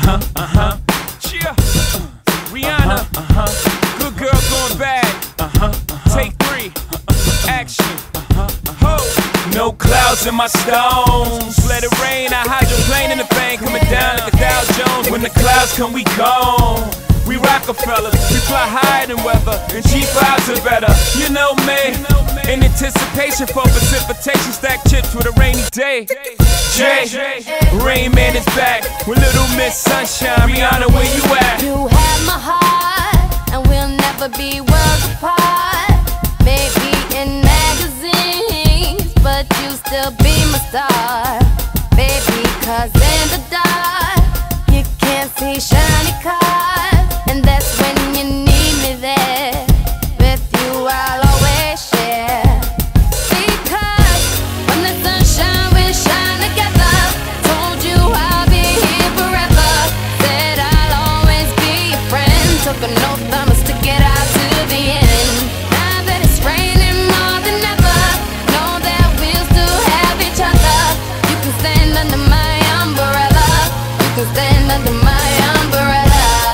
Cheer. Rihanna. Good girl going bad. Take 3. Action. Ho. No clouds in my stones. Let it rain. I hydroplane in the bank. Coming down like a Dow Jones. When the clouds come, we gone. We Rockefellers, we fly higher than weather, and cheap vibes are better. You know me, in anticipation for precipitation, stack chips with a rainy day. Jay, Rain Man is back with Little Miss Sunshine. Rihanna, where you at? You have my heart, and we'll never be worlds apart. Maybe in magazines, but you still be my star. Baby, 'cause in the dark, you can't see shiny cars. And that's when you need me there. With you I'll always share. Because when the sunshine will shine together. Told you I'll be here forever. Said I'll always be your friend. Took an oath I'ma stick it out to the end. Now that it's raining more than ever, know that we'll still have each other. You can stand under my umbrella. You can stand under my umbrella.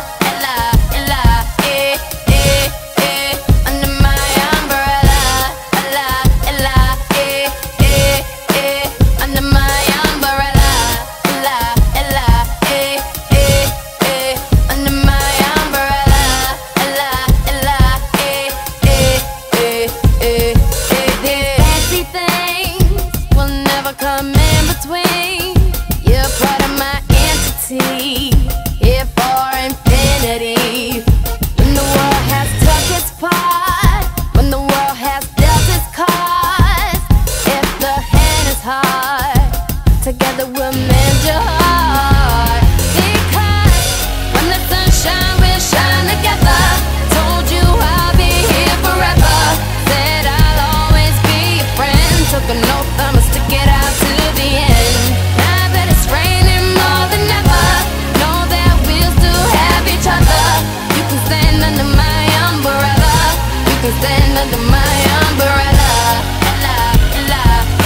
Come in between. You're part of my entity, here for infinity. When the world has took its part, when the world has dealt its cards, if the hand is hard, together we'll mend your heart. Because when the sunshine will shine together. Told you I'll be here forever. Said I'll always be your friend. Took an oath I'ma stick it out to the end. Now that it's raining more than ever, know that we'll still have each other. You can stand under my umbrella. You can stand under my umbrella. Ella, ella,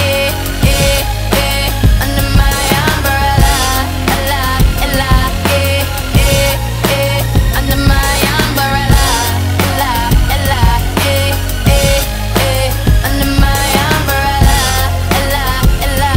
under my umbrella. Ella, ella, under my umbrella. Ella, ella, under my umbrella. Ella, ella,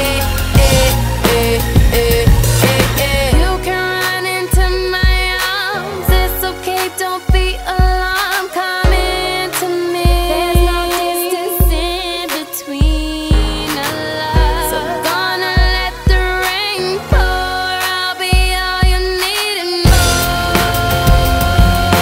you can run into my arms. It's okay, don't be alarmed. Come into me. There's no distance in between our love. So gonna let the rain pour. I'll be all you need and more.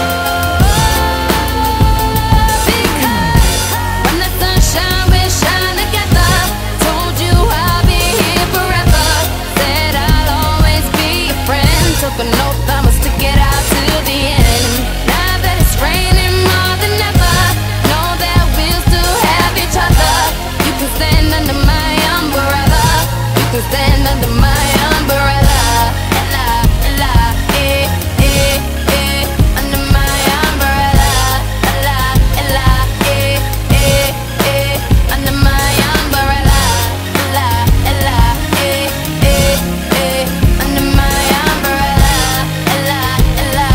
Because when the sunshine will shine together. Told you I'll be here forever. Said I'll always be your friend. Took an oath I'ma stick it out to the end. Now that it's raining more than ever, know that we'll still have each other. You can stand under my umbrella. You can stand under my umbrella. Ella, ella, under my umbrella. Ella, ella, under my umbrella. Ella, ella, under my umbrella. Ella, ella,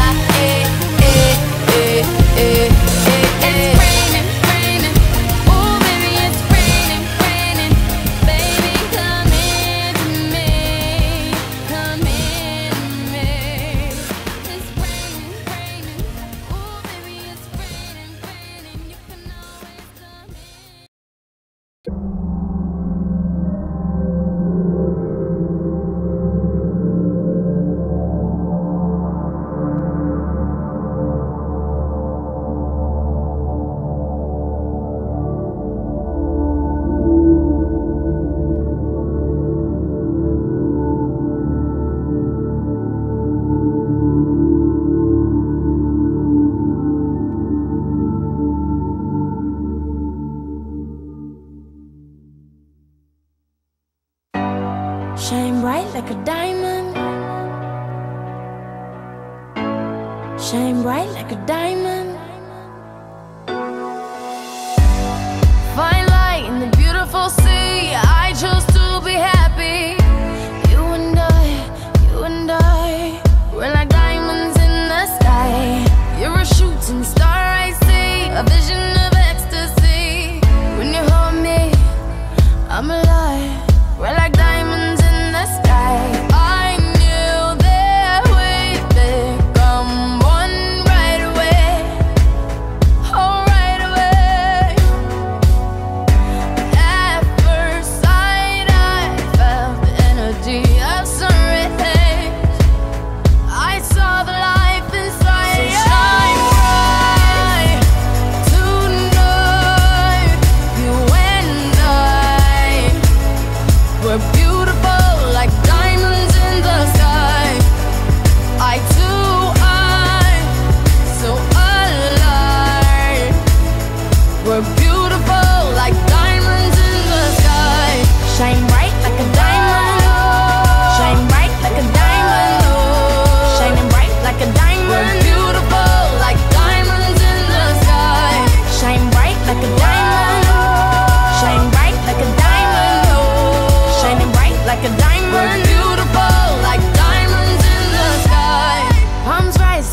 it's raining, raining. Oh baby, it's raining, raining. Baby, come into me. Come into me. It's raining, raining. Oh baby, it's raining, raining. You can always come in. Shine bright like a diamond. Shine bright like a diamond. Find light in the beautiful sea. I chose to be happy. You and I, you and I.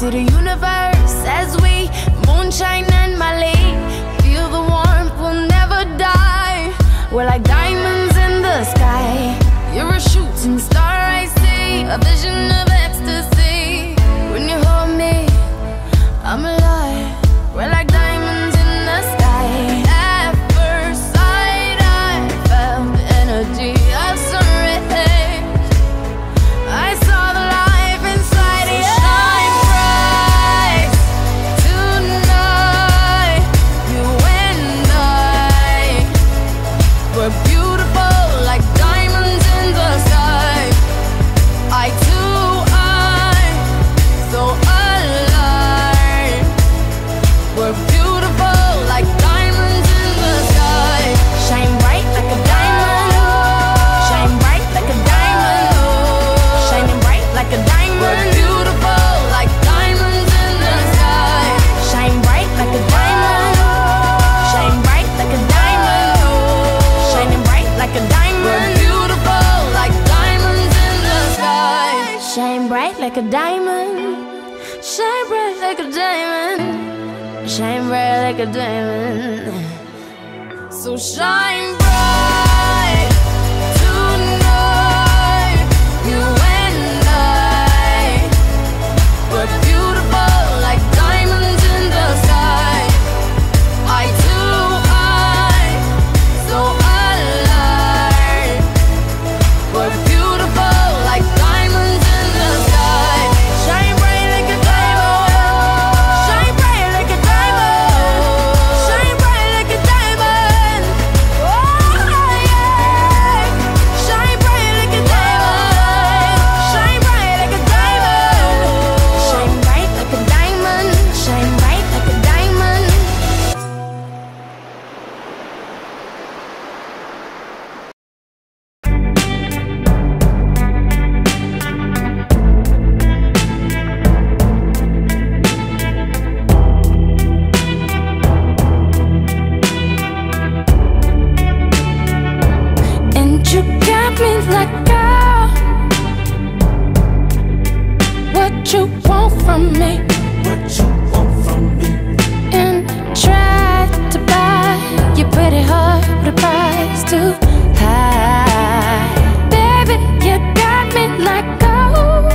to the universe as we moonshine and Mali. Feel the warmth, we'll never die. We're like diamonds in the sky. You're a shooting star, I see, a vision of ecstasy. When you hold me, I'm alive. We're like diamonds in the sky. At first sight, I felt the energy of sun rays. I saw the life inside you. Shine bright tonight. You and I, we're beautiful like diamonds in the sky. Eye to eye, so alive. We're beautiful like diamonds in the sky. Shine bright like a diamond. Shine bright like a diamond. Shining bright like a diamond. We're beautiful like diamonds in the sky. Shine bright like a diamond. Shine bright like a diamond. Shining bright like a diamond. We're beautiful like diamonds in the sky. Shine bright like a diamond. Shine bright like a diamond. Shine bright like a diamond. So shine bright tonight. You and I, we're beautiful like diamonds in the sky. Eye to eye, so alive. We're beautiful like diamonds in the sky. Shine bright like a diamond. Shine bright like a diamond. Shine bright like a diamond. Oh yeah. Shine bright like a diamond. Shine bright like a diamond. Shine bright like a diamond. Shine bright like a diamond. And you got me like, girl, what you want from me? What you want from me? And tried to buy your pretty heart with a price too high. Baby, you got me like, oh,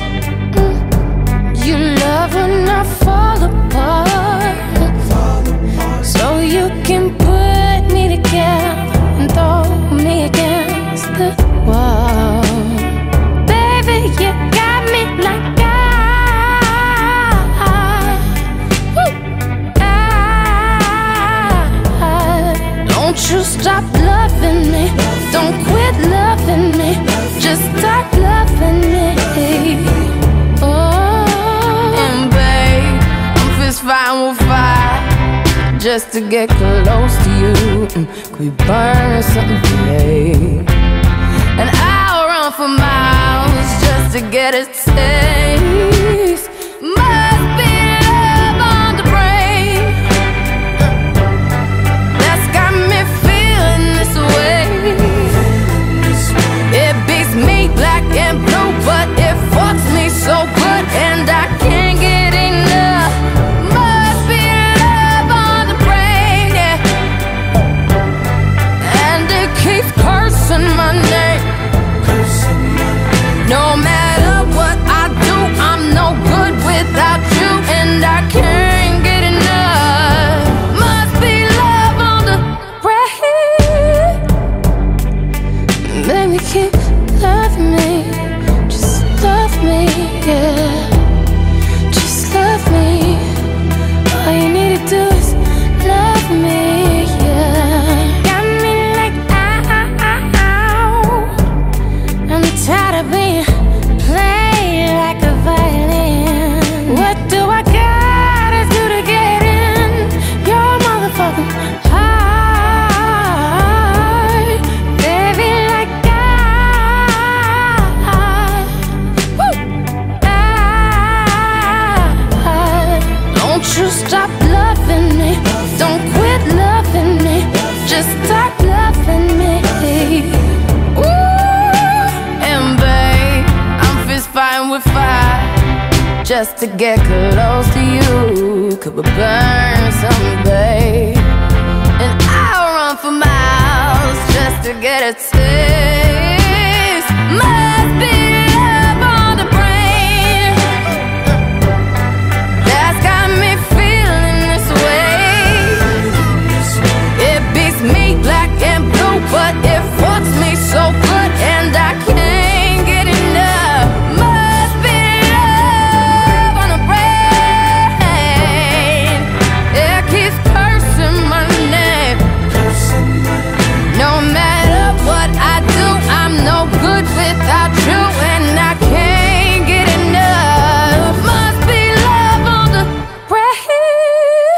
you love when I fall apart. So you can put me together and throw me against the wall. Baby, you got me like don't you stop loving me. Don't quit loving me. Just start loving me. Oh, and babe, I'm fist fighting with fire just to get close to you. Could we burn something today? And I'll run for miles just to get a taste. Must be love on the brain that's got me feeling this way. It beats me black and blue, but it fucks me so good, and I can't get enough. Must be love on the brain, yeah. And it keeps cursing my name. No matter what I do, I'm no good without you, and I can't get enough. Must be love on the brain. Baby, keep loving me. Just love me, yeah. Just love me. All you need to do is love me, yeah. Got me like, ow. I'm tired of being played like a violin. What do I gotta do to get in your motherfucking heart? Baby, like don't you stop loving me. Don't quit loving me. Just start loving me. Ooh, and babe, just to get close to you. Could we burn someday? And I'll run for miles just to get a taste. Must be love on the brain that's got me feeling this way. It beats me black and blue, but it fucks me so good, and I can't get enough. Must be love on the brain. It keeps cursing my name. No matter what I do, I'm no good without you, and I can't get enough. Must be love on the brain.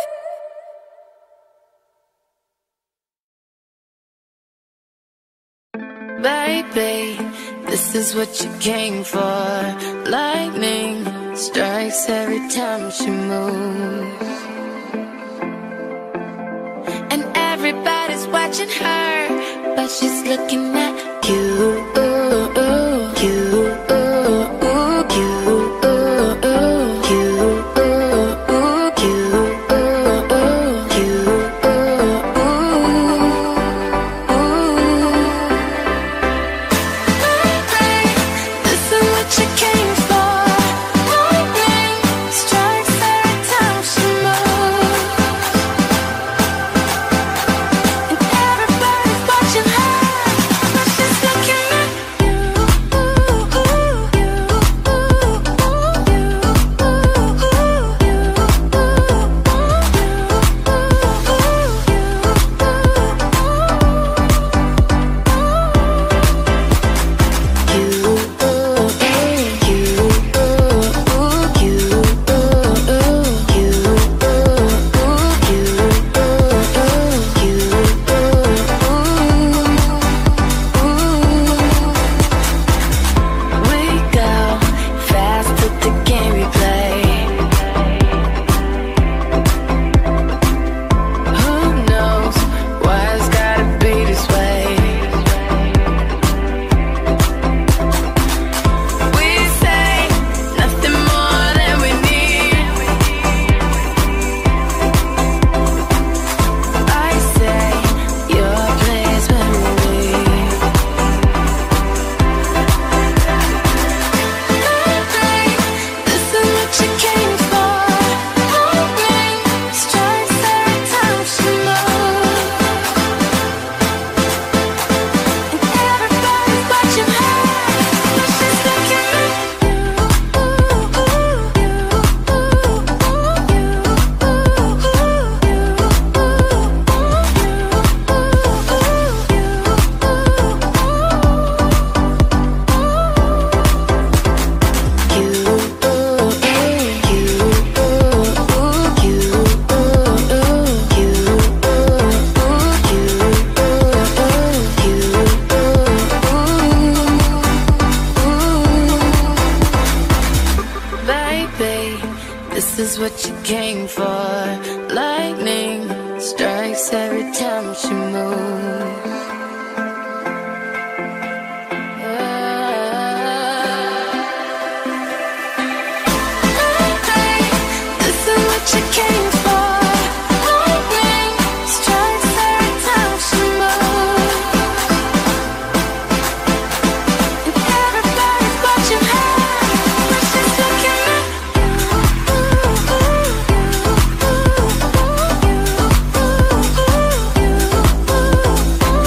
Baby, this is what you came for. Lightning strikes every time she moves, and everybody's watching her, but she's looking at you. This is what you came for. Lightning strikes every time she moves. This is what you came for. Lightning strikes every time she moves. And everybody's watching her, but she's looking at you.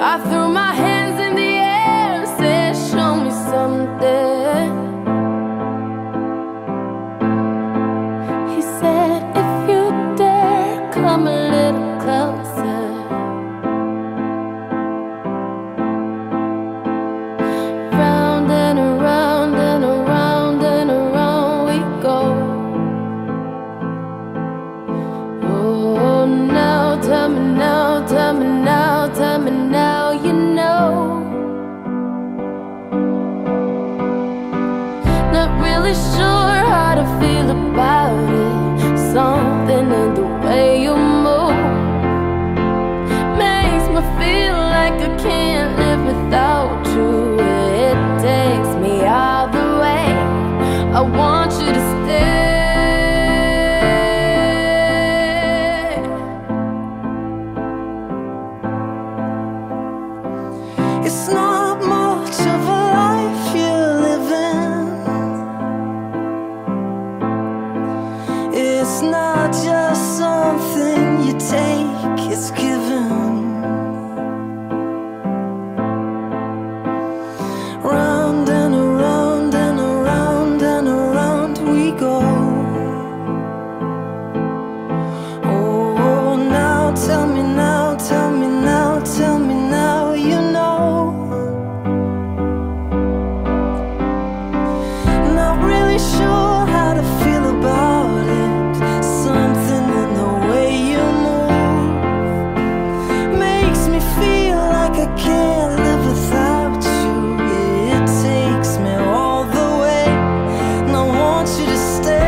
I threw my hands in the air and said, show me something. He said, if you dare, come a little closer. Round and around and around and around we go. Oh, now tell me now, tell me now, tell me now, you know. Not really sure how to feel about it. Something in the way you move makes me feel like I can't live without you. It takes me all the way. I want you to stay. It's not much of a life you're living. It's not just something you take, it's given. Round and around and around and around we go. Oh, now tell me now, tell me now, tell me now, you know. Not really sure how to feel about it. Something in the way you move makes me feel like I can't live without you. It takes me all the way, and I want you to stay.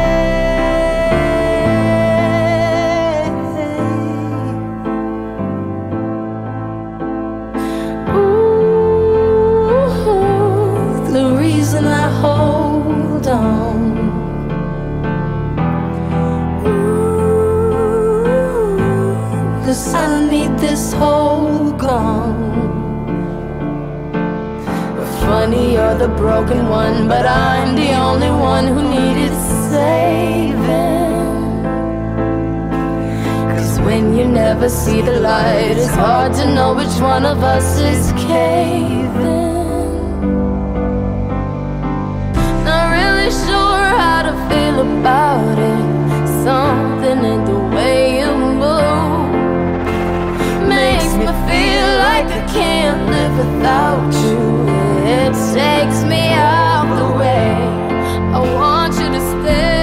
Ooh, the reason I hold on. Ooh, 'cause I need this whole gone. Funny, you're the broken one, but I'm the only one who needed saving. 'Cause when you never see the light, it's hard to know which one of us is caving. Not really sure how to feel about it. Something in the way you move makes me feel like I can't live without you. It takes me out the way. I want you to stay.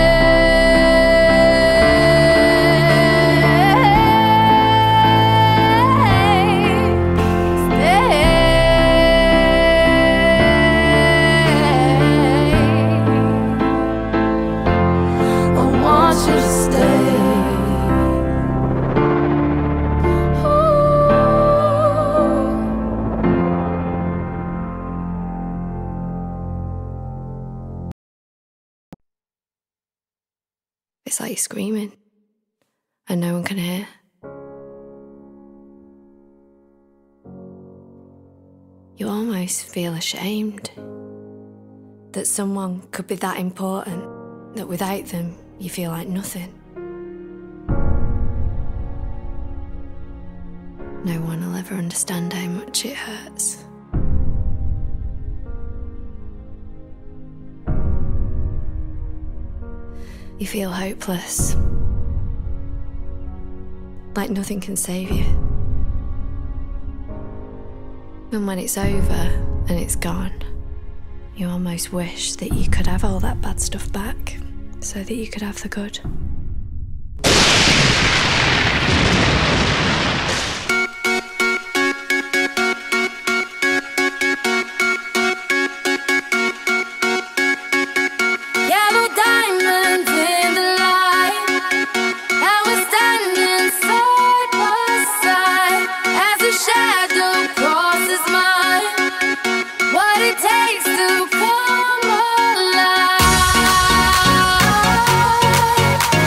I want you to stay. It's like you're screaming and no one can hear. You almost feel ashamed that someone could be that important, that without them you feel like nothing. No one will ever understand how much it hurts. You feel hopeless, like nothing can save you. And when it's over and it's gone, you almost wish that you could have all that bad stuff back so that you could have the good. Takes to come alive.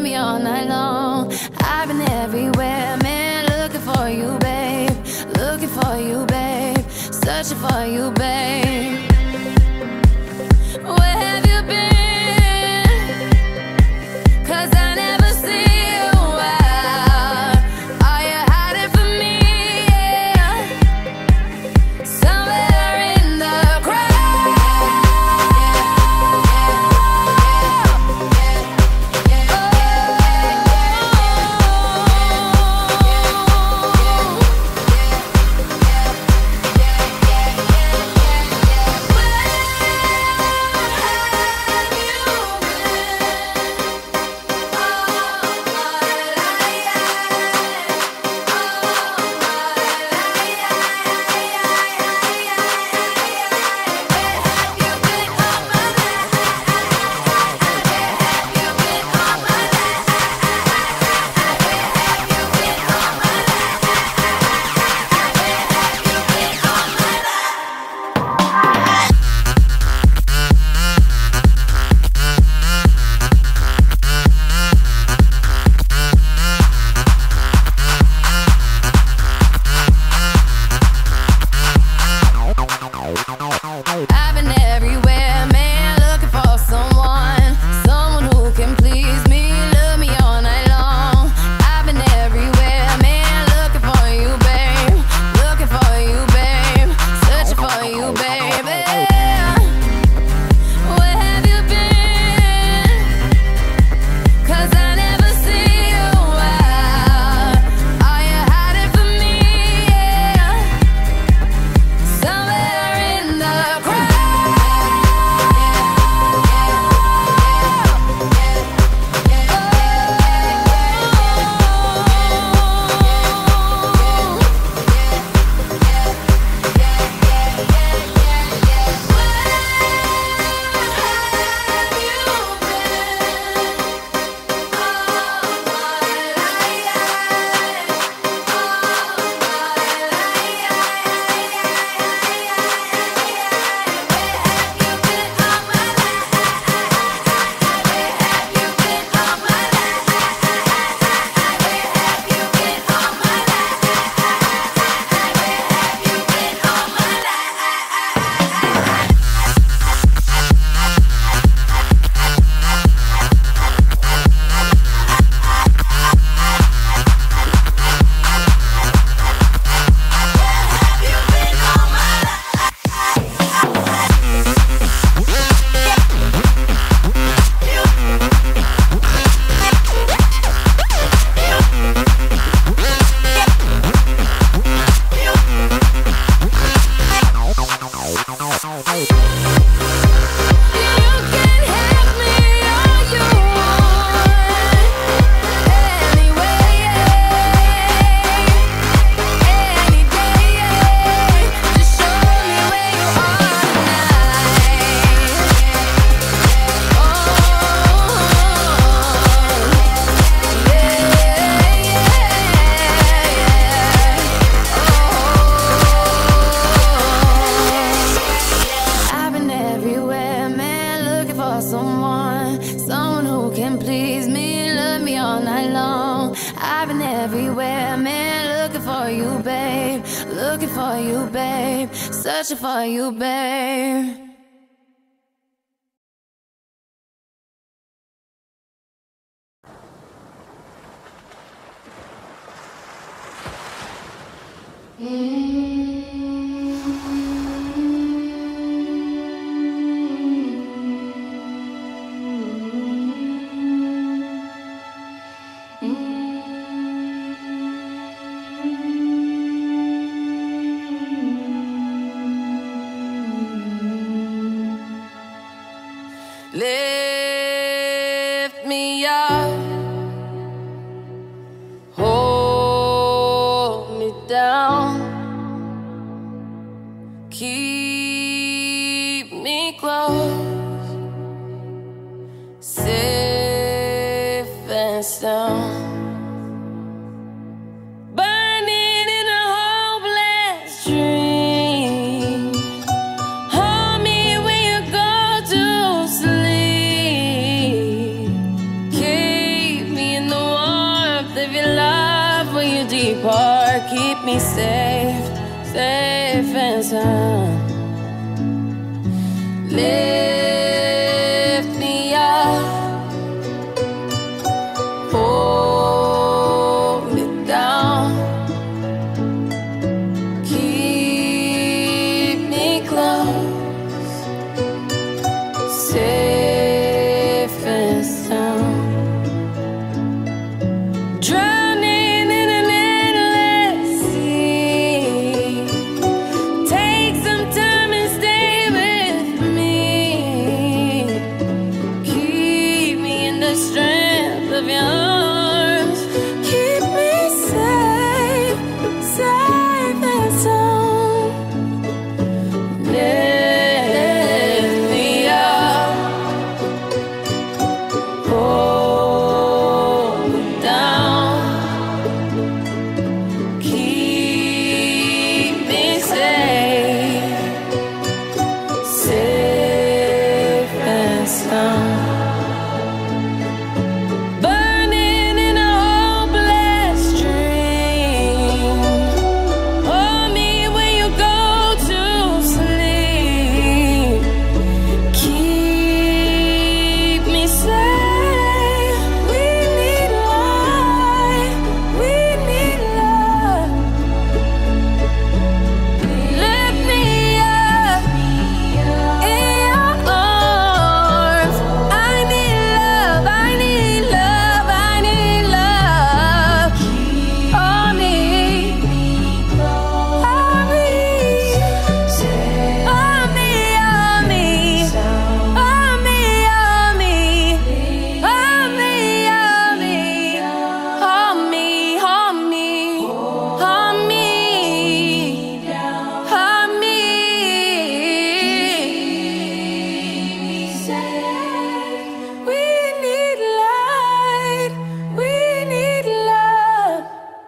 me all night long. I've been everywhere, man, looking for you, babe. Looking for you, babe. Searching for you, babe. Where have you been? 'Cause I never see you out. Are you hiding from me? Yeah. Somewhere in the crowd. I've been everywhere, man, looking for someone, someone who can please me, love me all night long. I've been everywhere, man, looking for you, babe. Looking for you, babe. Searching for you, baby. Where have you been? 'Cause I never see you out. Are you hiding from me? Yeah. Somewhere in the crowd. Someone who can please me, love me all night long. I've been everywhere, man, looking for you, babe. Looking for you, babe. Searching for you, babe. Lift me up, hold me down, keep me close, safe and sound. Burning in a hopeless dream. Hold me when you go to sleep. Keep me apart. Keep me safe, safe and sound. Lift me up, hold me down, keep me close, safe and sound. Drowning in an endless sea, take some time and stay with me. Keep me in the strength of your arms. Keep me safe, safe and sound. Lift me up, hold me down, keep me safe, safe and sound. Burning in a hopeless dream, hold me when you go to sleep. Keep me safe. We need light, we need love. Lift me up in your arms. I need love, I need love, I need love. Hold me, hold me, hold me, hold me, hold me, hold me, hold me, hold me, hold me, hold me, hold me, we need light, we need love.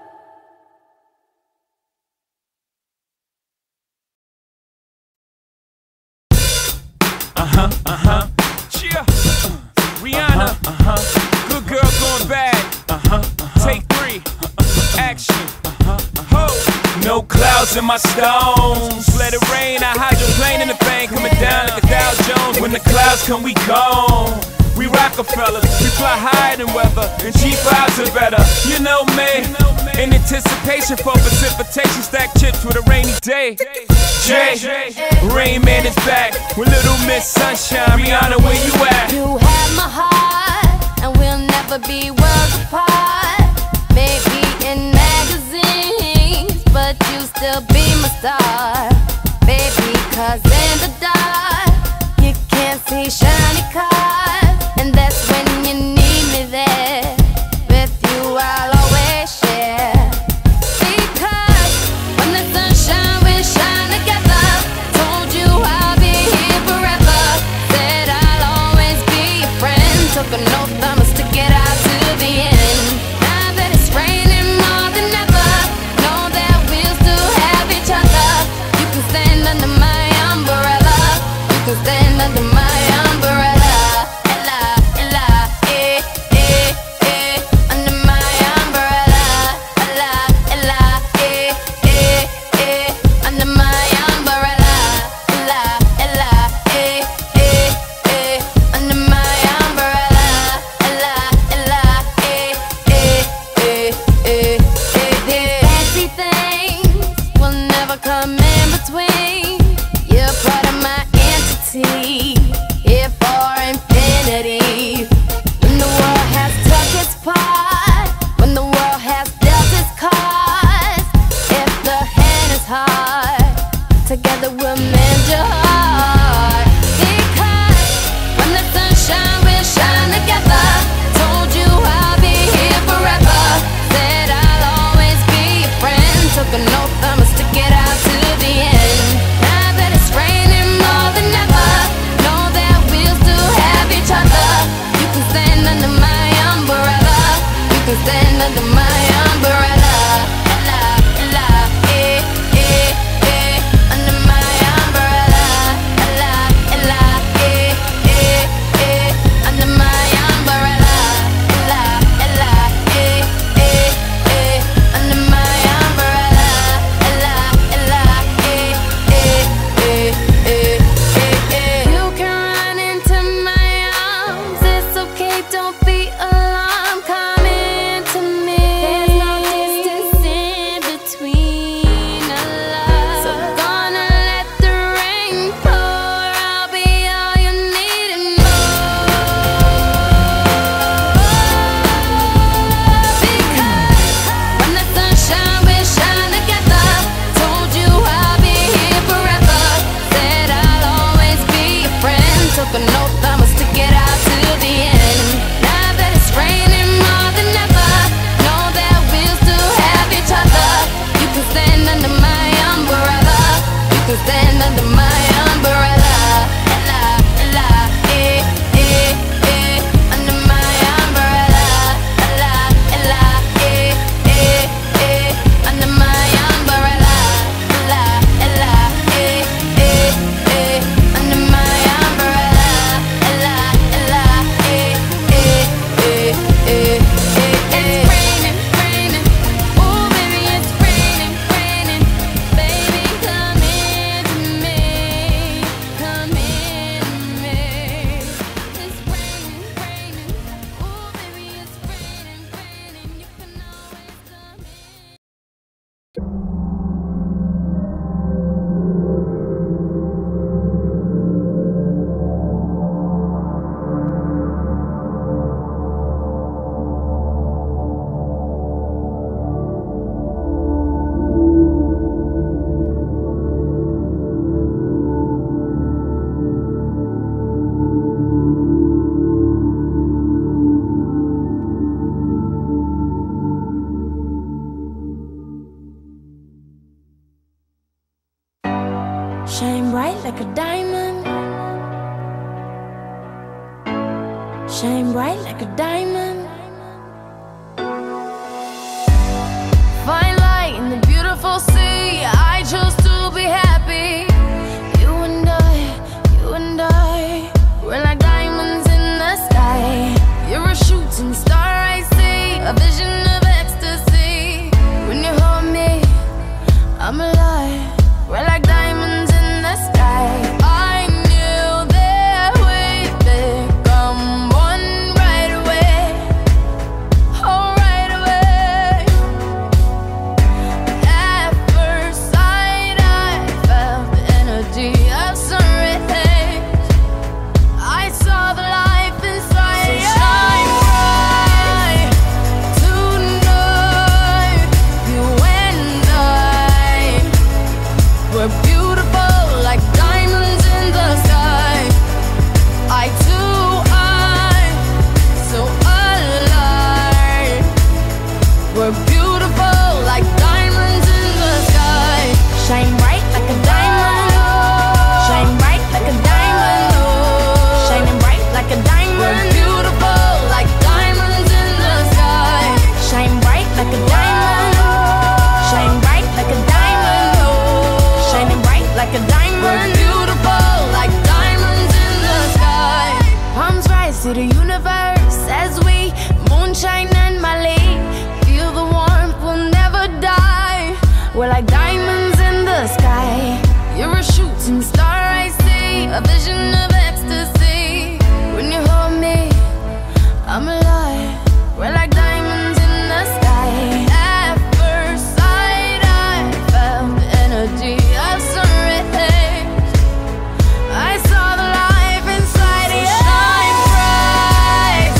Cheer. Rihanna. Good girl going bad. Take 3. Action. Ho. No clouds in my stones. Let it rain. I hydroplane in the bank. Coming down like a Dow Jones. When the clouds come, we gone. We Rockefellers. We fly higher than weather. And cheap vibes are better. You know me. In anticipation for precipitation. Stack chips with a rainy day. Jay, Rain Man is back with Little Miss Sunshine. Rihanna, where you at? You have my heart, and we'll never be worlds apart. Maybe in magazines, but you still be my star. Baby, 'cause in the dark, you can't see shiny cars. And that's when you need me there. With you, I'll always share. Because when the sunshine, we shine together. Told you I'll be here forever. Said I'll always be your friend. Took an oath, I must stick it out to the end. Now that it's raining more than ever, know that we'll still have each other. You can stand under my umbrella. You can stand under my umbrella. Ella, Ella, under my umbrella. Ella, Ella, under my umbrella. Ella, Ella, under my umbrella. Ella, Ella, fancy things will never come in between. You're part of my entity, here for infinity. When the world has took its part, when the world has dealt its cards, if the hand is hard, together we'll mend your heart. Because when the sunshine, we'll shine together. Told you I'll be here forever. Said I'll always be your friend. Took an oath, I must stick it out to the end. Now that it's raining more than ever, know that we'll still have each other. You can stand under my umbrella. You can stand under my umbrella. Ella, Ella, under my umbrella. Ella, Ella, under my umbrella. Ella, Ella, under my bright like a diamond. Shine bright like a diamond. Find light in the beautiful sea. I chose to be happy. You and I, we're like diamonds in the sky. You're a shooting star I see, a vision of ecstasy. When you hold me, I'm alive. We're like diamonds in the sky. I knew that we'd become one right away. Oh, right away. At first sight, I felt the energy of sun rays. I saw the life inside. So shine bright tonight. You and I, we're beautiful like diamonds in the sky. I too, I'm so alive. We're beautiful like diamonds in the sky. Shine bright like a diamond. Shine bright like a diamond. Shining bright like a diamond. We're beautiful like diamonds in the sky. Shine bright like a diamond. Shine bright like a diamond. Shining bright like a diamond. We're beautiful like diamonds in the sky. Palms rise to the universe as we moonshine and Mali. Feel the warmth, we'll never die. We're like diamonds in the sky. You're a shooting star I see, a vision of ecstasy. When you hold me, I'm alive. We're like diamonds in the sky. At first sight, I felt the energy of sun rays. I saw the life inside you. Shine bright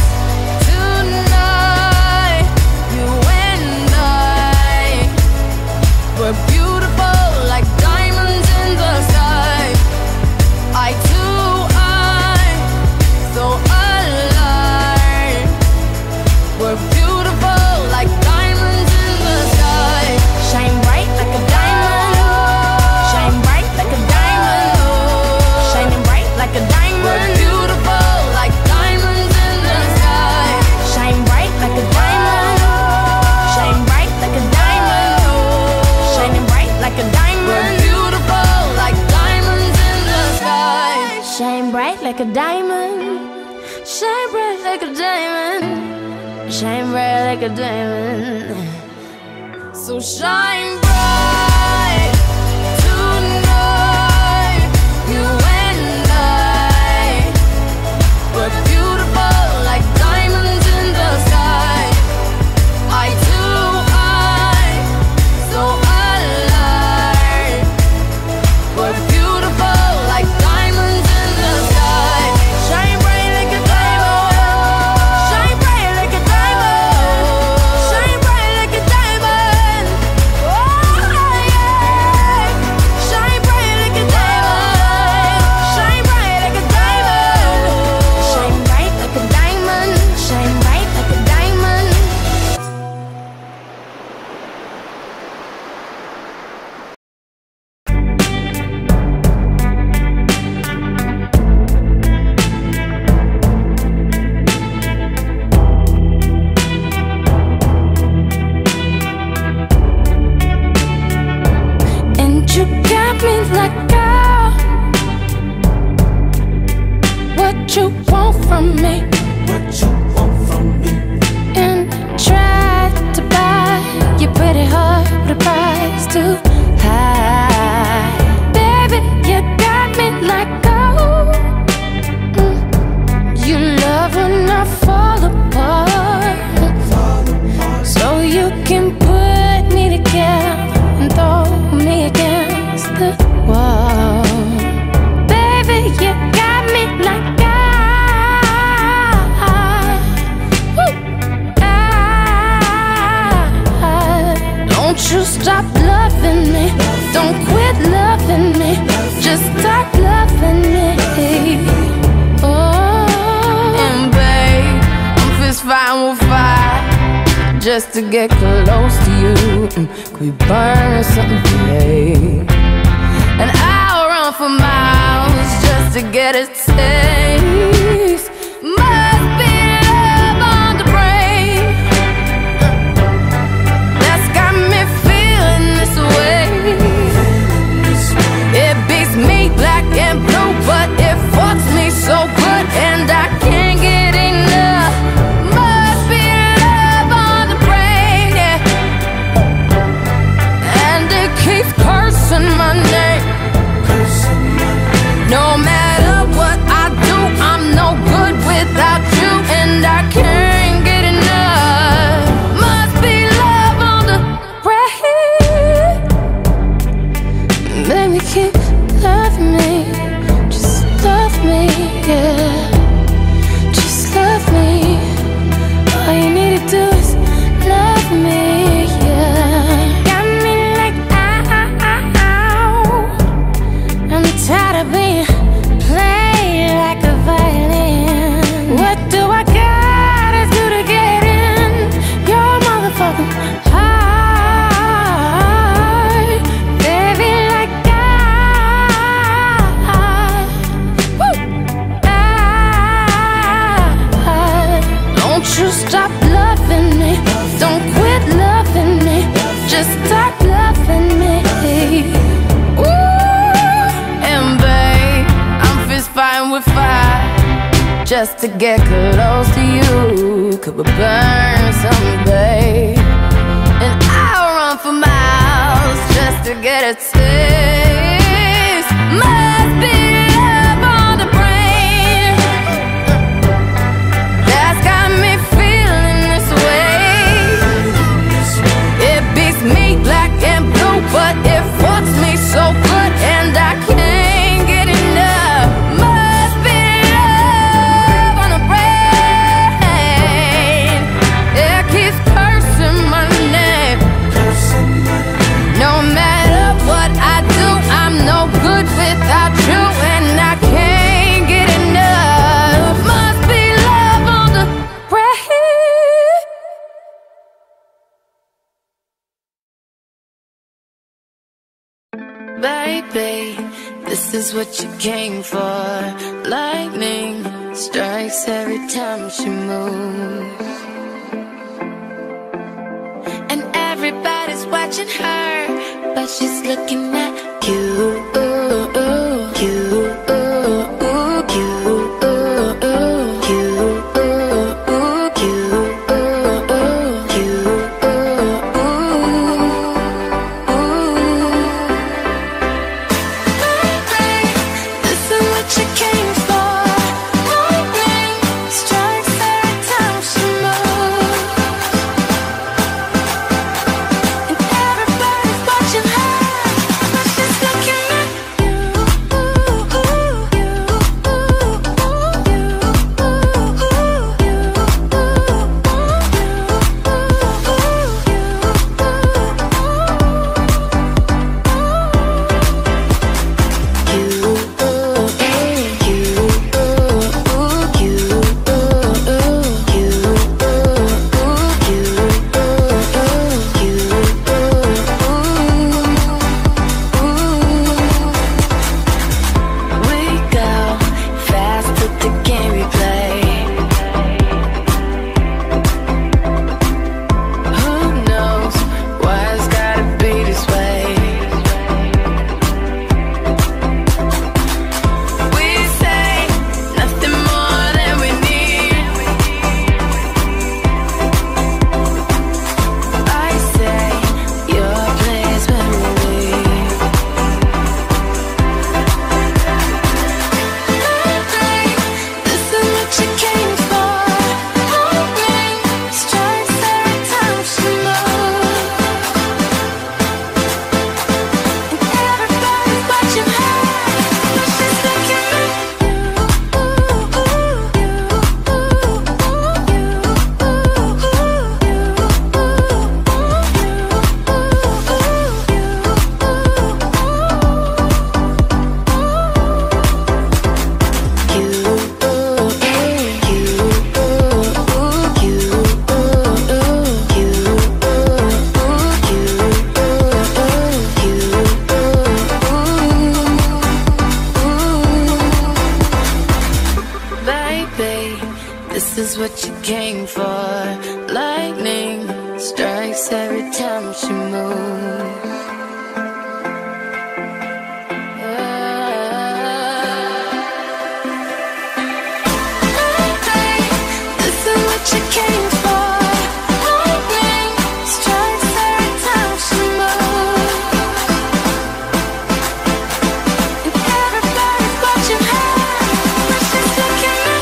tonight. You and I, we're beautiful like diamonds in the sky. I too, I'm so alive. We're beautiful like diamonds in the sky. Shine bright like a diamond. Shine bright like a diamond. Shining bright like a diamond. We're beautiful like diamonds in the sky. Shine bright like a diamond. Shine bright like a diamond. Shining bright like a diamond. We're beautiful like diamonds in the sky. Shine bright like a diamond. Shine bright like a diamond. Shine bright like a diamond. So shine bright tonight. You and I, we're beautiful like diamonds in the sky. I too, I'm so alive. We're beautiful like diamonds in the sky. Shine bright like a diamond. Shine bright like a diamond. Shine bright like a diamond. Oh yeah. Shine bright like a diamond. Shine bright like a diamond. Shine bright like a diamond. Shine bright like a diamond. And you got me like, girl, what you want from me? What you want from me? And tried to buy your pretty heart with a price too high. Baby, you got me like, oh, you love when I fall apart. So you can put me together and throw me against the wall. Baby, you got me like don't you stop loving me. Don't quit loving me. Just start loving me. Oh, and babe, I'm fist fighting with fire just to get close to you. Could we burn something today? And I'll run run for miles just to get a taste. Must be love on the brain that's got me feeling this way. It beats me black and blue, but it fucks me so good, and I can't get enough. Must be love on the brain, yeah. And it keeps cursing my name. No matter what I do, I'm no good without you, and I can't get enough. Must be love on the brain. Baby, keep loving me, just love me, yeah. Just love me. All you need to do is love me, yeah. Got me like ow. I'm tired of being played like a violin. What do I gotta do to get in your motherfucking heart? Baby, like don't you stop loving me, don't quit loving me, just start loving me. Ooh, and babe, I'm fist fighting with fire just to get close to you. Could we burn someday? And I'll run for miles just to get a taste. Must be love on the brain that's got me feeling this way. It beats me black and blue, but it fucks me so good, and I can't get enough. Must be love on the brain. It keeps cursing my name. No matter what I do, I'm no good without you, and I can't get enough. Must be love on the brain. Baby, this is what you came for. Lightning strikes every time she moves, and everybody's watching her, but she's looking at you. Everybody's watching her, but she's looking at what you came for. Lightning strikes every time she moves. This is what you came for. Lightning strikes every time she moves. And everybody's watching her, but she's looking at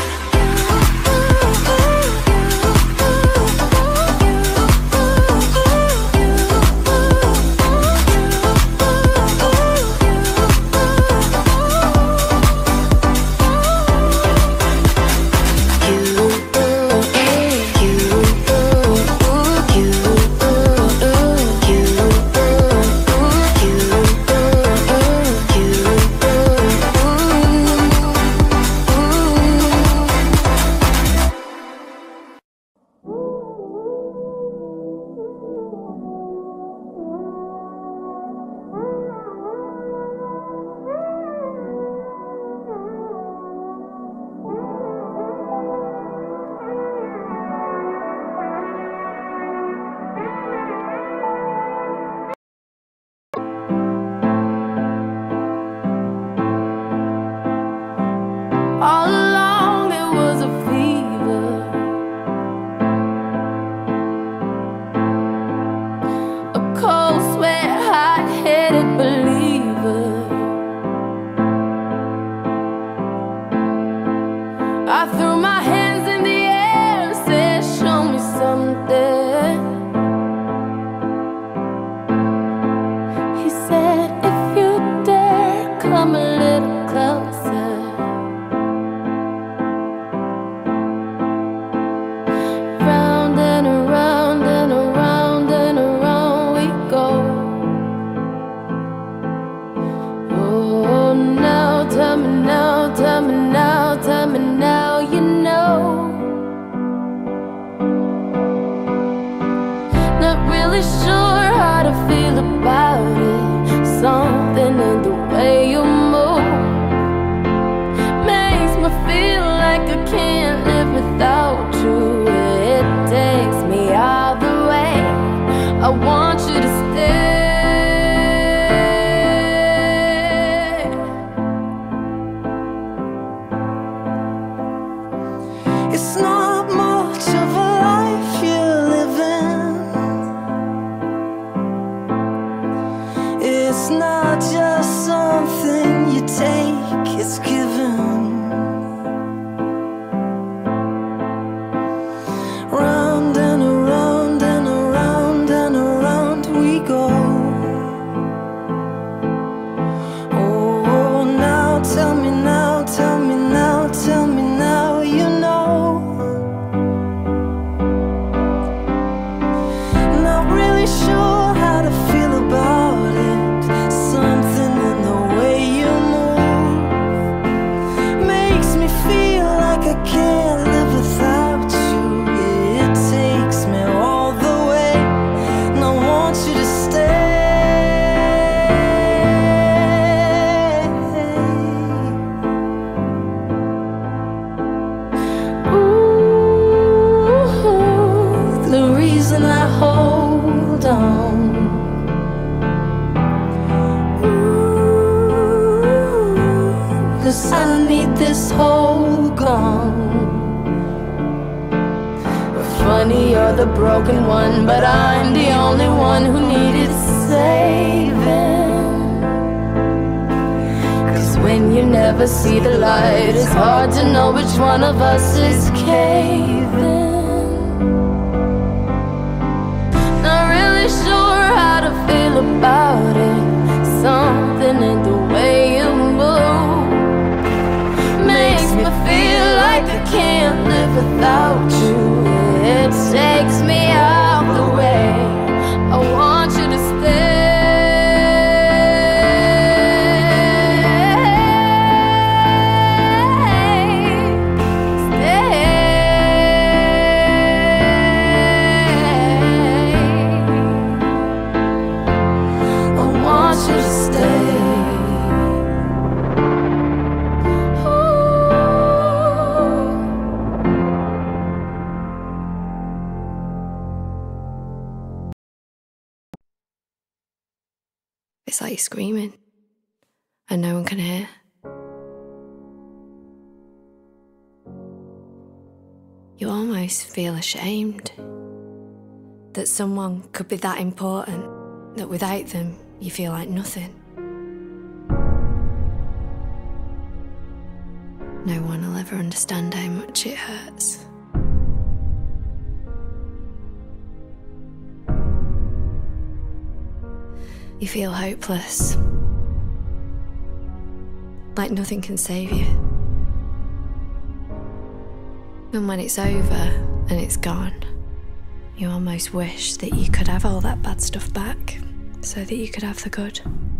all along it was a fever, a cold sweat, hot-headed believer. I threw my hands in the air, said, show me something. He said, if you dare, come a little closer. Round and around and around and around we go. Oh, now tell me now, tell me now, tell me now, you know. Not really sure how to feel about it. Something in the way you move makes me feel like I can't live without you. It takes me all the way. I want you to stay. It's not much of a life you're living. It's not just something you take, it's given. Round and around and around and around we go. Oh, now tell me now, tell me now, tell me now, you know. Not really sure how to feel about it. Something in the way you move makes me feel like I can't live without you. It takes me all the way, and I want you to stay. Ooh, the reason I hold on. Ooh, 'cause I need this whole gone. Funny, you're the broken one, but I'm the only one who needed saving. 'Cause when you never see the light, it's hard to know which one of us is caving. Not really sure how to feel about it. Something in the way you move makes me feel like I can't live without you. It takes me out the way. I want you to stay. Stay. It's like you're screaming and no one can hear. You almost feel ashamed that someone could be that important, that without them you feel like nothing. No one will ever understand how much it hurts. You feel hopeless, like nothing can save you. And when it's over and it's gone, you almost wish that you could have all that bad stuff back so that you could have the good.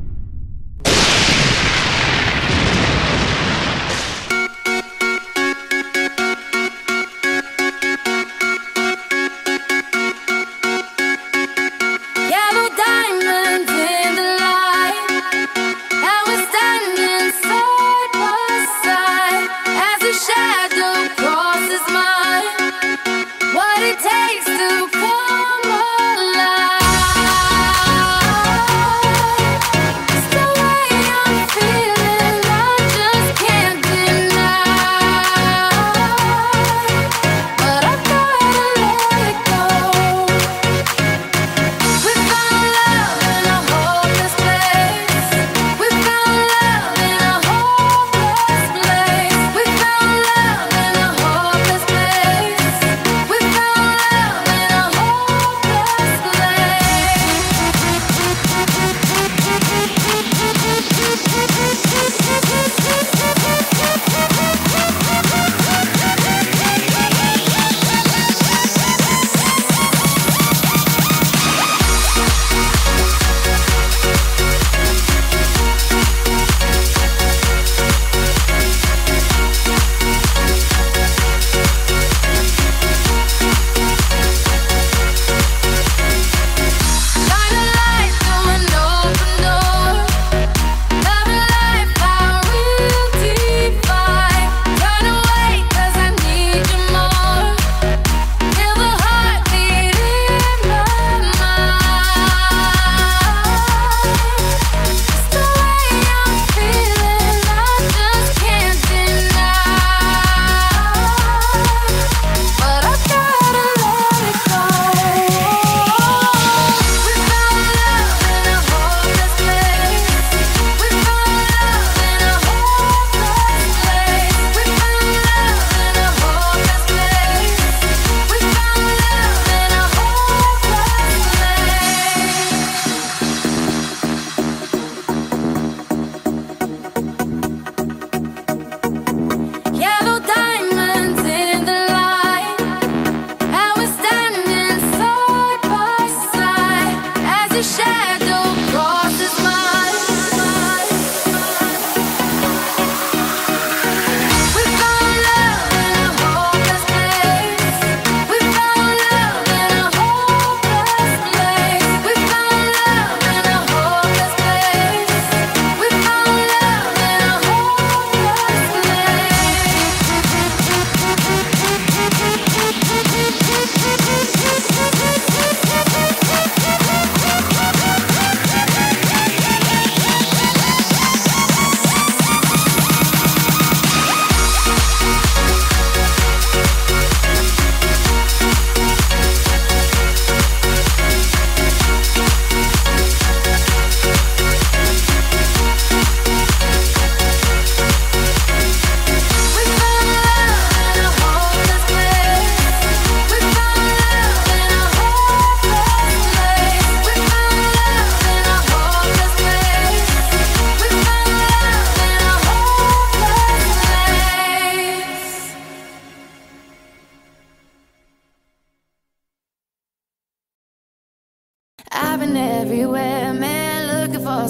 I've been everywhere, man, looking for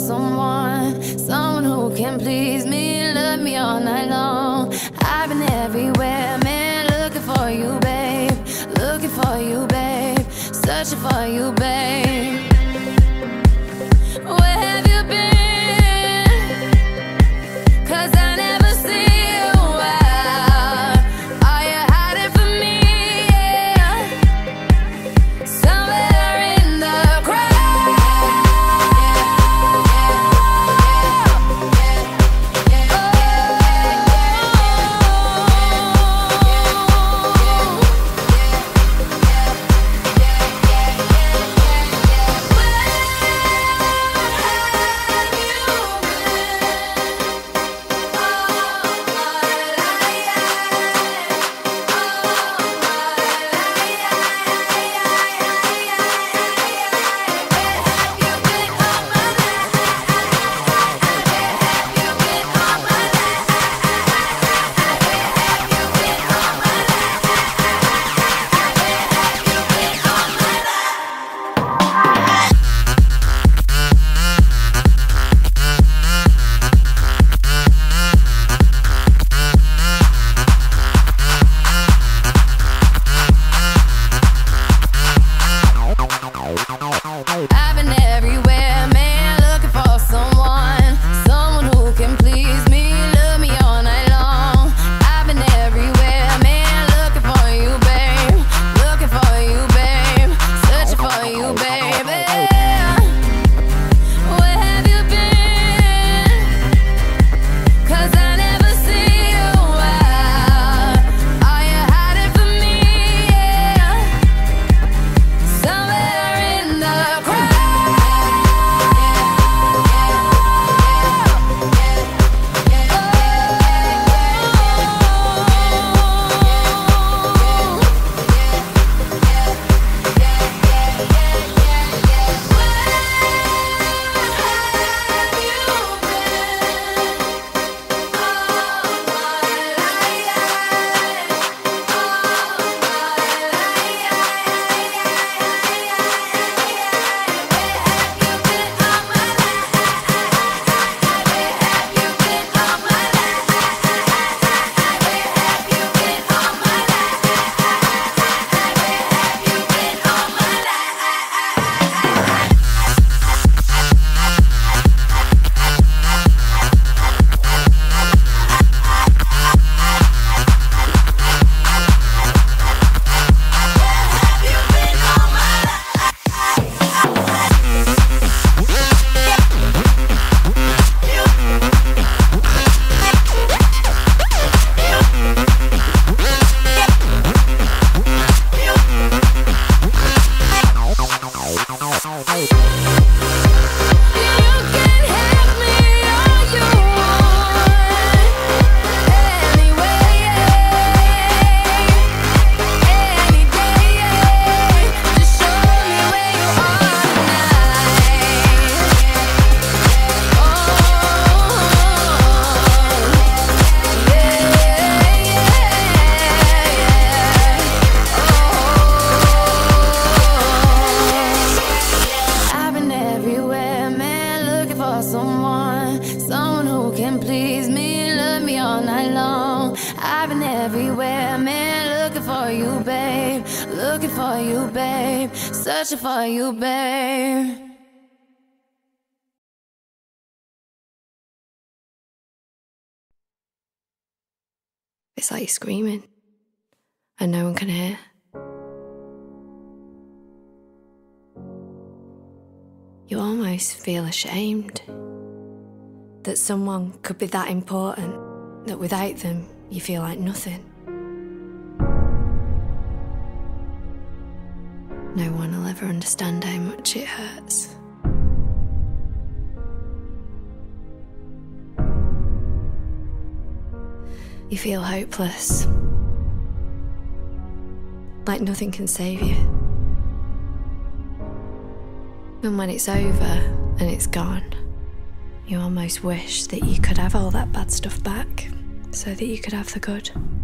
someone who can please me, love me all night long. I've been everywhere, man, looking for you, babe, searching for you, babe. Where have you been? 'Cause I never see you out. Are you hiding from me? Yeah. Somewhere in the crowd. I've been everywhere, man, looking for someone who can please me, love me all night long. I've been everywhere, man, looking for you, babe, searching for you, baby. Where have you been? 'Cause I never see you out. Are you hiding from me? Yeah. Somewhere in the crowd. Someone who can please me, love me all night long. I've been everywhere, man, looking for you, babe, searching for you, babe. It's like you're screaming and no one can hear. You almost feel ashamed that someone could be that important, that without them you feel like nothing. No one will ever understand how much it hurts. You feel hopeless, like nothing can save you. And when it's over and it's gone, you almost wish that you could have all that bad stuff back so that you could have the good.